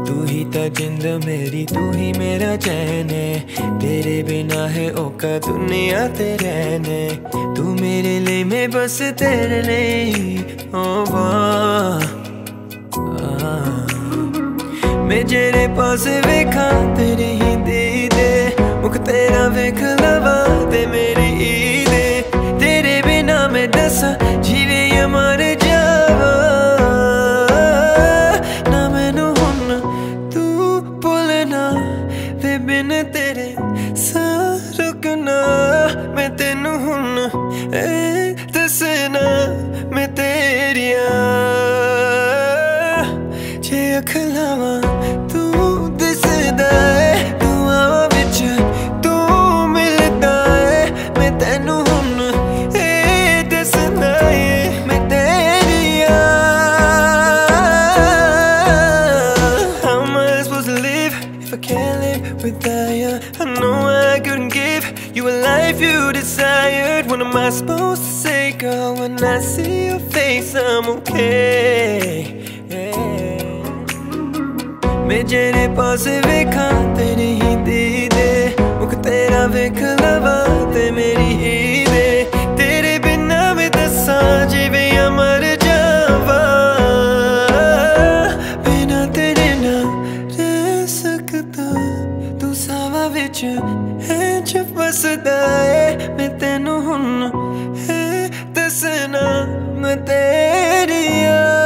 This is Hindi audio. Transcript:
तू ही ता जिंद मेरी, तू ही मेरा चैन है। तेरे बिना है औका दुनिया ते रहने। तू मेरे लिए, मैं बस तेरे लिए। ओ वाह, मैं जेरे पास वेखा तेरे ही दीदे, मुख तेरा वेख लवा ते मेरी ईदे। तेरे बिना मैं दसा जीवे या मर जावा ना, मैनू हुन तू भुलना वे बिन तेरे सा रुकना। मैं तेनू हुन दसना मैं तेरिया, जे अख लावां तू दिसदा है, दुआवां विच तू मिलदा है। मैं तेनू हुन दसना है मैं तेरिया। How am I supposed to live if I can't live without you? I know I couldn't give you a life you desired. What am I supposed to say, girl, when I see your face? I'm okay, yeah. मैं जेरे पास वेखा तेरे ही दीदे, मुख तेरा वेख लवा ते मेरी ईदे। तेरे बिना मैं दसा जीवे या मर जावा, बिना तेरे ना रह सकता। तू सावा विच इंच फसदा है, मैं तेनू हुन दसना मैं तेरिया।